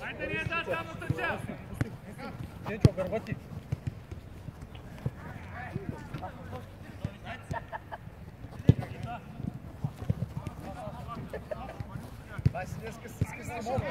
Ajde, nije da tamo trča! Дечо, гърбати! Дай си днеска си искаш да мога.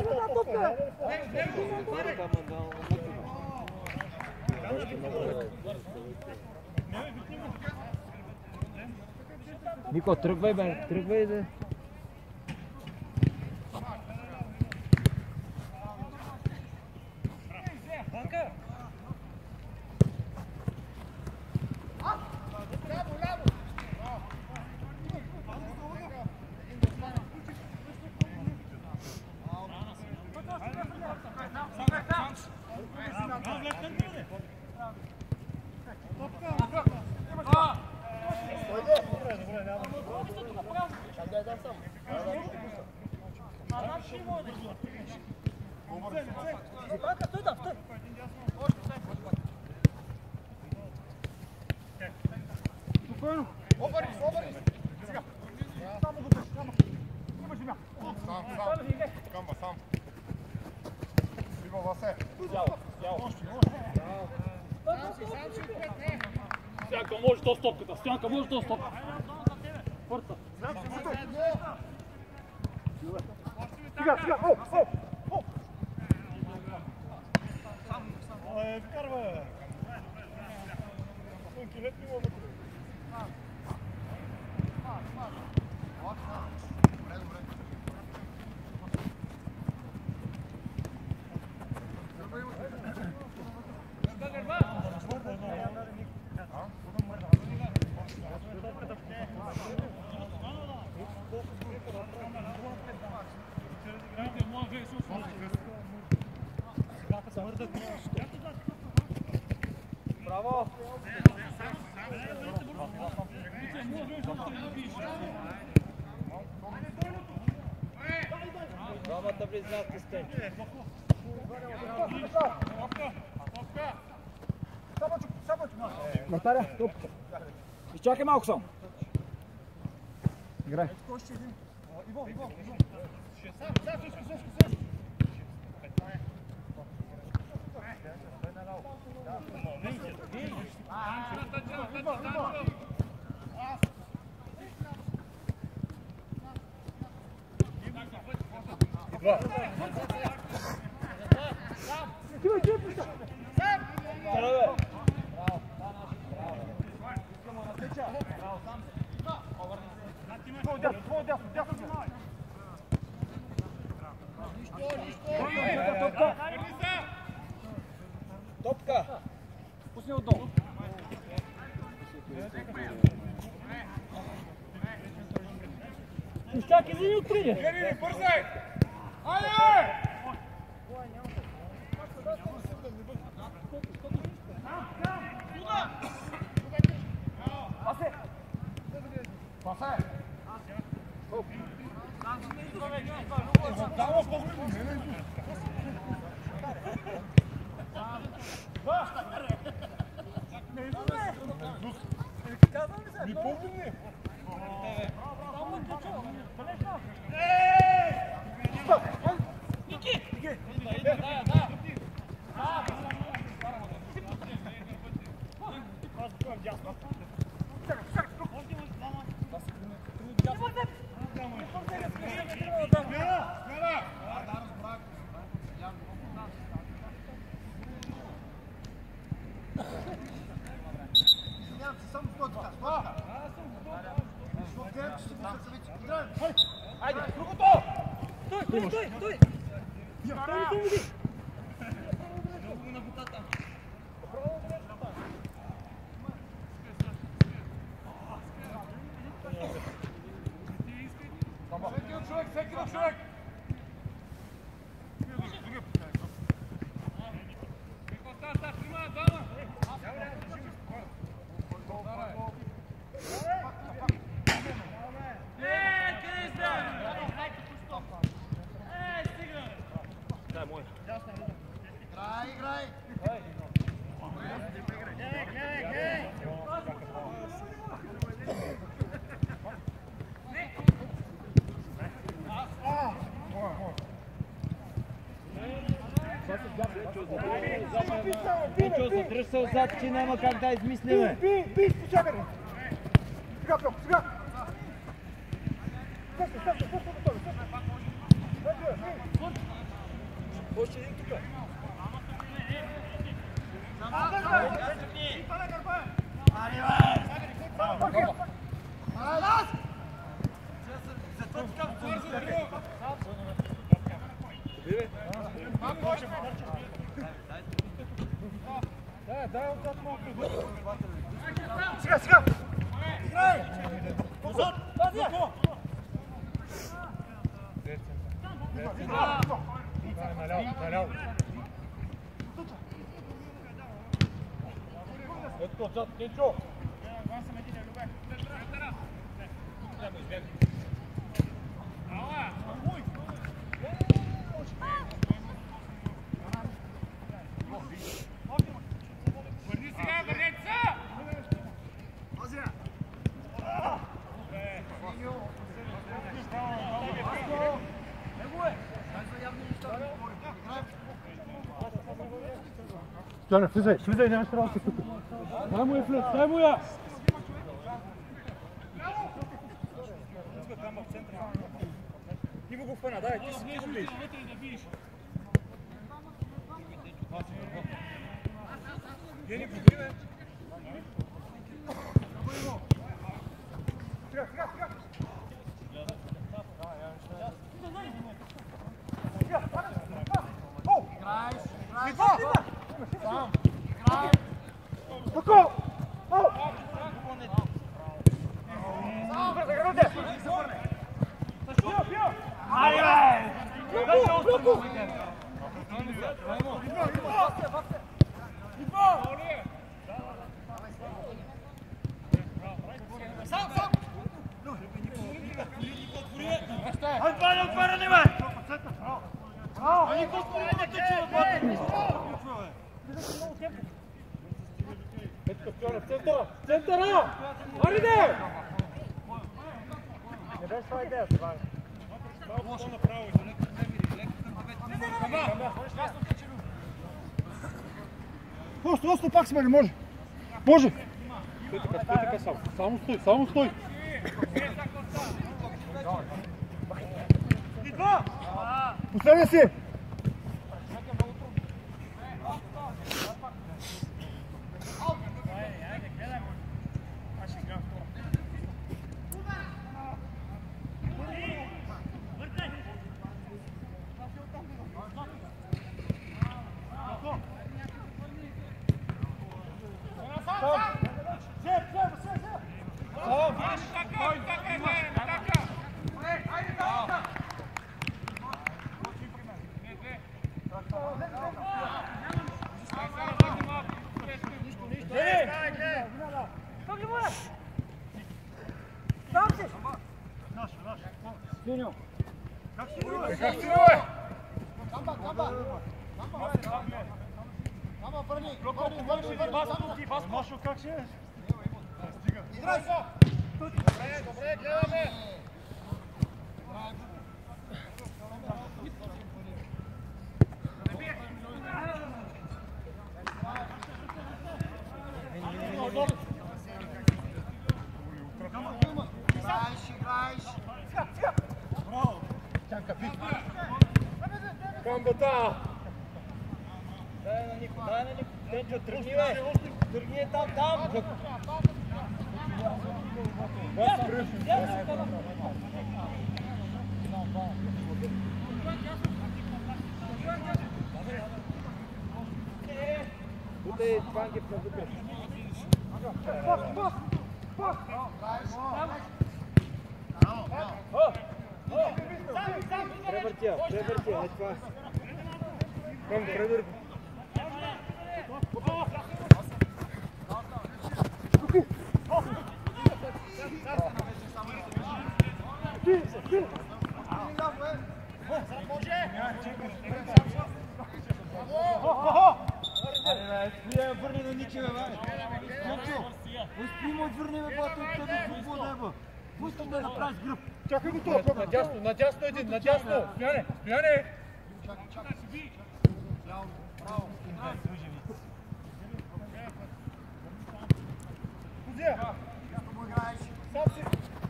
Нико, тръгвай бе, тръгвай бе. Стянка, може то стопката! Стянка, може то стопката! Пърта! Сега, сега! О! Вкарва! Килет не мога. Браво! Двамата близнаци сте. Наталя, тук. Изчакай малко само. Играй. Топка! Пусни отдолу. Изчакай, за ни отприде. Гери, бързай! Айде! Пасе! Пасе! Не помни! Айде, другото! Стой! Всеки човек! Дай, моя. Удръж се отзад, че няма как да измислиме. Би, почакай! Сега, Пьо, сега! Също, готови, Още един тук. Дай отзад малко. Сега! Играй! Отзад! Наляво. Ето отзад, Кенчо! Стояне, влизай, нямаш работа тук. Дай му я влез, дай му я! Ти му го хвана, дай, ти си го биш. Гени, подри, бе! Сега! Тако! Центъра! Ариде! Не беше това идея, Саване. Лошо направо. Просто пак сме, не може. Може! Стой така, само стой! Последния си! Как си, бе? Машо, как си е? Играй се! Добре, гледаме! Камбата! Дай на Нико, Денчо, тръгни, бе! Тръгни е там! Бутай Ванги в вътре. Превъртя, е това. Към превърти. Върни на Ники, бе, бе! Успи му отвърни, бе, бата, от тебе футбол, небо! Пускам да направиш гръб! Чакай го това! Надясно един, надясно! Стояне! Матия! Сам си!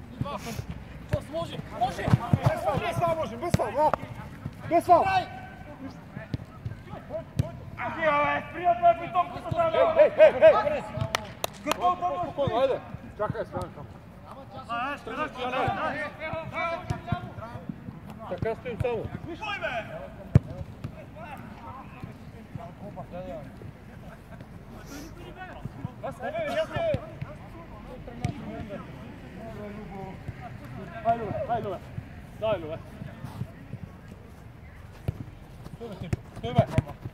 Може! Може! Без фал можем, без фал, браво! Без фал! Приятно топката там! Ей! Спокойно, айде! Чакай, Стоян към. Така стоим само. Хайде, бе! Дай, бе! Стой, бе!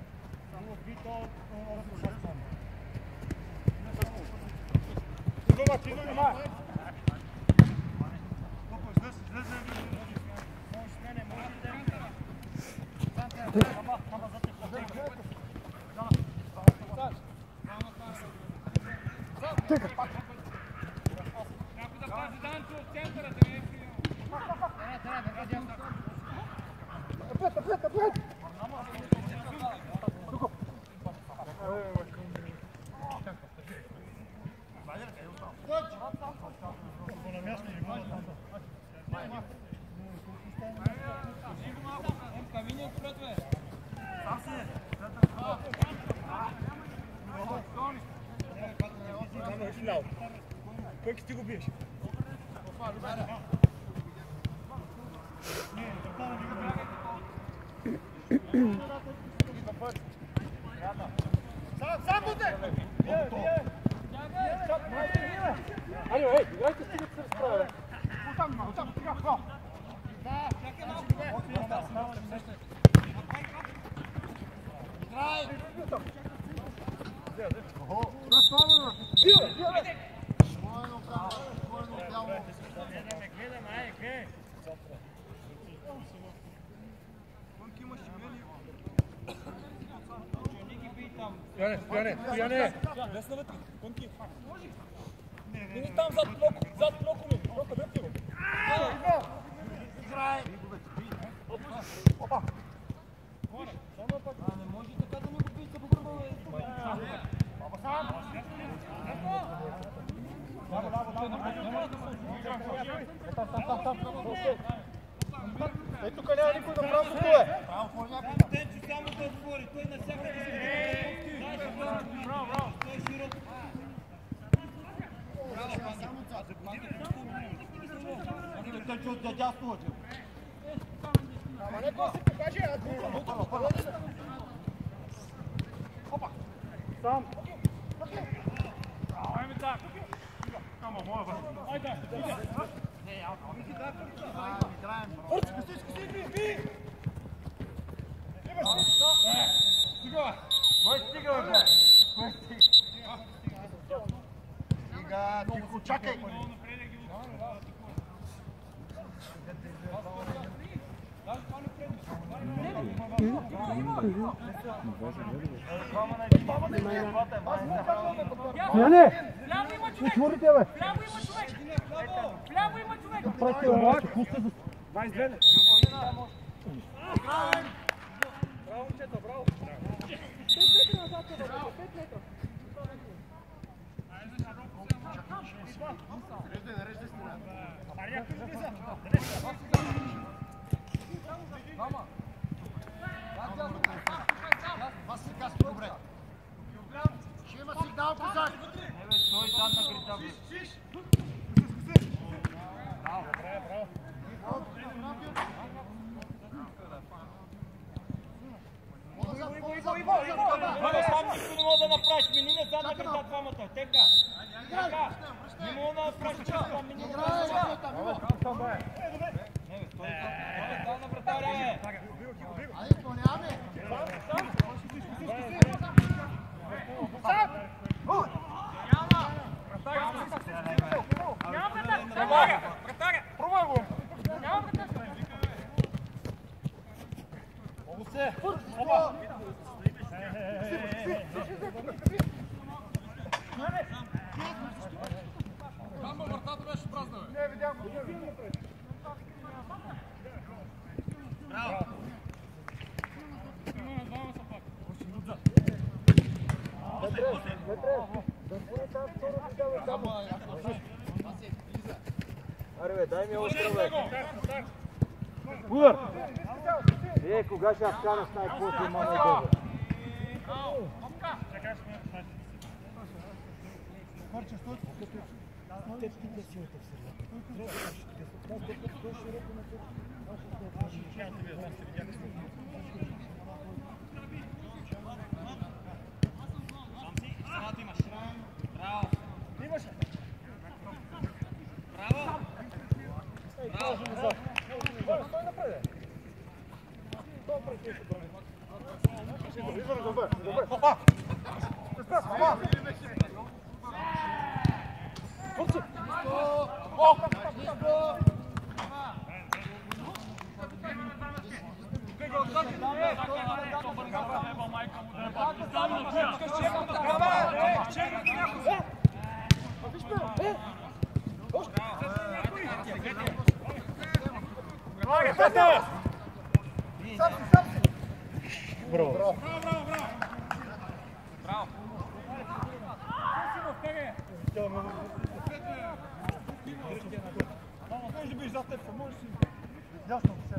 Кой ти го биеш? Сам буде! Алио, ей, играйте си да се разправя. Оттам, сега, браво! Стояне! Лесна вътре, пънки. Мини там зад блоко ми. Блока, дъпти го. Не може така да ми го пиете по гърба, бе. Ей, тук няма никой да право по е! Тенчо само да отвори, той на всяка той е широк. Тенчо от дядясно лъче. Ама не кой се покаже, а Опа! Сам! Айде так! Ама моя бъде! Айде! Кой стига, бе? Кой стига? Стига, тихо, чакай! Стояне! Вляво има човек! Отворите, бе! Вляво има човек! Вляво има човек! Прати, бе! Пусте за... 22! Браво, момчета, браво! Нареждай страна. Добре. Ще има сигнал, Козак. Стой там на грита, бе. Браво. Браво, сам нищо не мога да направиш. Мини назад на грита двамата. Тека. Не мога да направиш честа. Мини назад. Не, бе, стой там на вратаря, бе. Айде, изпълняваме. Пробвай го. Там вратата беше празна, бе! Не, видях го. Браво. Има на двама са пак. Аре бе, дай ми остро бе. Удар! Кога ще вкараш най-после мама добър? Марче, стой! Тепките силата в Браво! Можеш да биш зад теб, можеш си. Ясно, все.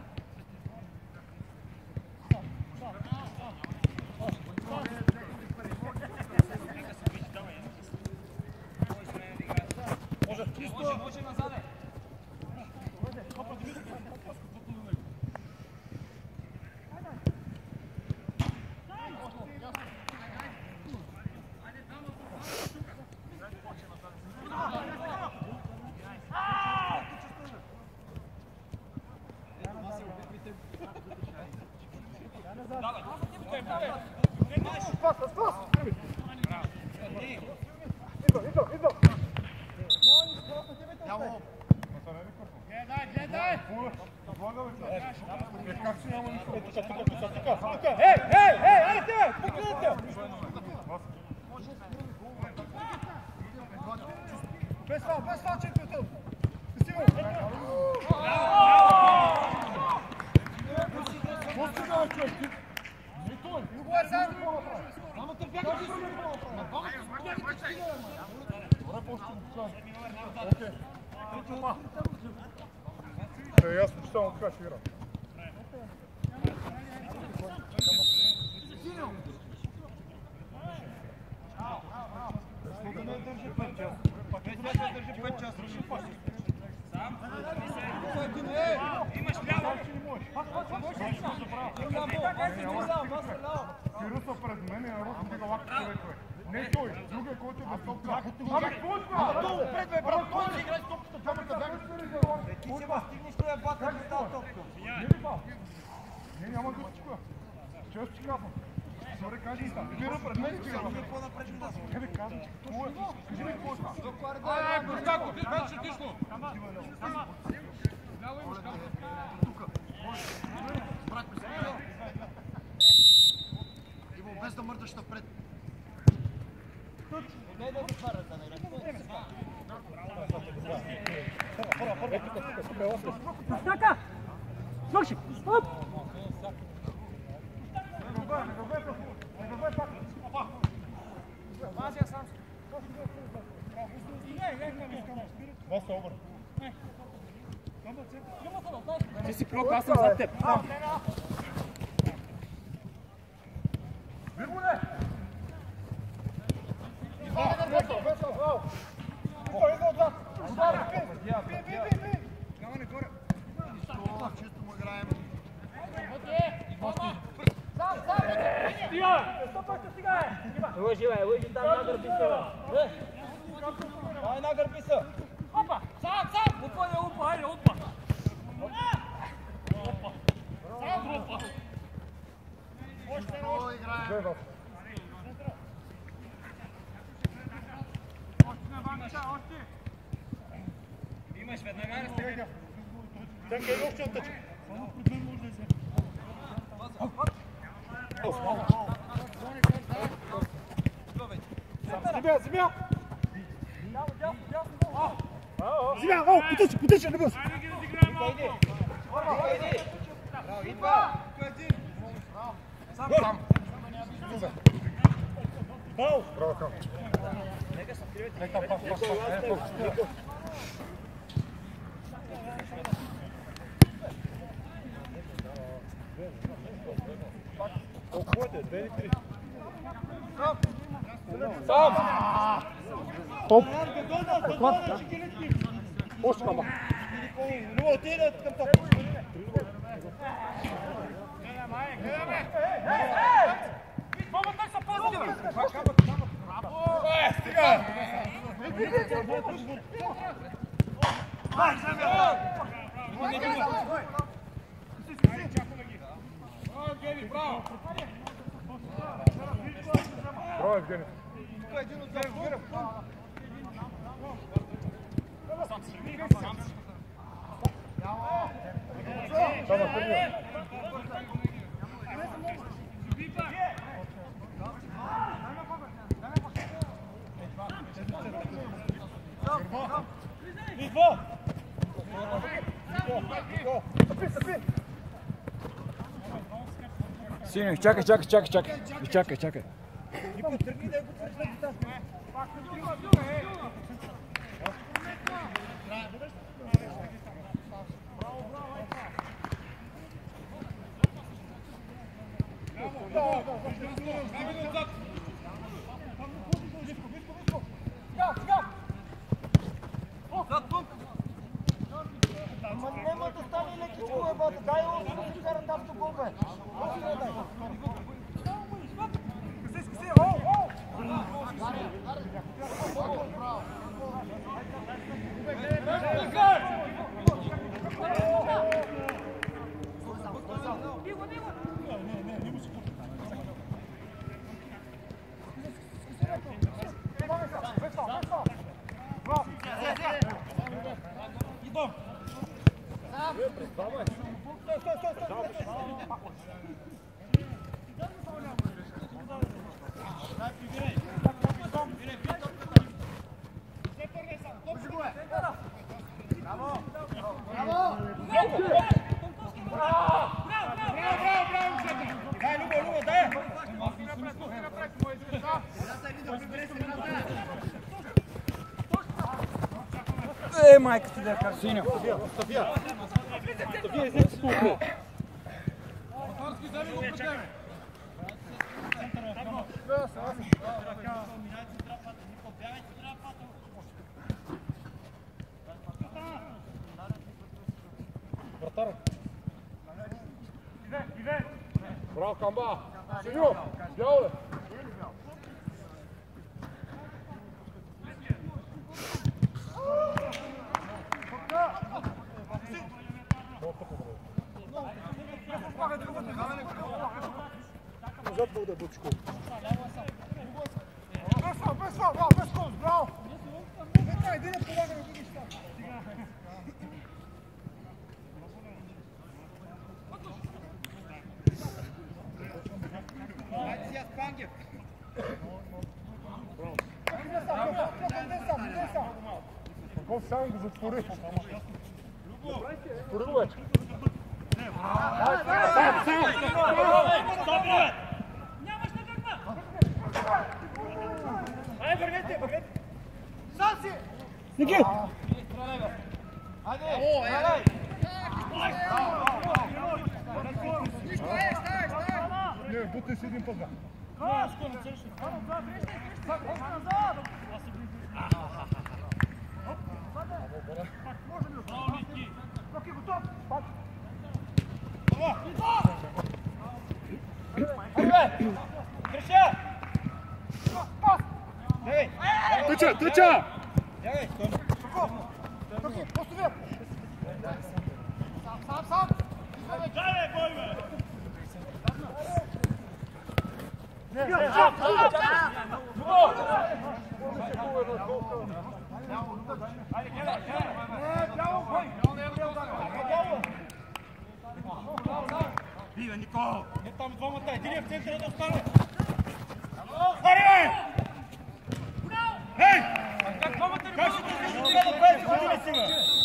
Може назаде. Без фал, чемпион! Ясно, че само така ще игра. Кируса пред мен и на Русо дига лакта човекове. Не той, другия, който е без топка. Абе, какво е това? Долу, пред бе, брат, той си играе с топката. Камерата, бягаш ли ли? Ти си ма стигнеш този бат, как е тази топка? Не ли ба? Не, няма да си коя. Често си казвам. Добре, кажи и там. Кира пред мен и кира. Къде казвам, че какво е? Кажи ми какво е това? Ай, Бъркако, ти беше тишло. Ляво имаш камера. Тука. Брат, присъдя. Иво, без да мърдаш напред. Не да затваря за нея. Така! Свърши! Оп! Ти си клок, аз съм зад теб. Виргуле! Чисто му играем. Лъжи, бе, лъжи там нагърби се. Дай нагърби се. Опа! Сам! Опа, не опа, хайде, опа! Опа! Сам, опа! Чисто играем. Имаш веднага разтега. Чакай, още оттъча. Само пред мен може да се. Земя! Земя! Потича, не бъс! Идва! Сам! Браво, Кам! Сам! Оп! Още кама! Но отиде към топ. Стига! Браво, Евгений! Само тренира. Синьо, чакай. Няма да стане лекичко, бата. Дай го да си карат автогол, бе. Майка ти да я кажа. Синьо. Браво, Камба! Синьо! Бяло ли? Назад да Бучко. Без кол, браво! Иди да помага на други ща. Хайде сега Спангев. Таков сам го затвори. Затвори го вече. Нямаш на гърба! Ай, вървете! Сам си! Ники! Хайде! О, елай! Не, бутай си един път. Тъча! Сам! Дай, бой, бе! Бива, Никол! Не там двамата, един в центъра да остане! Хари, бе! Ей! Как двамата не бъдат да правите, ходи ли си, бе?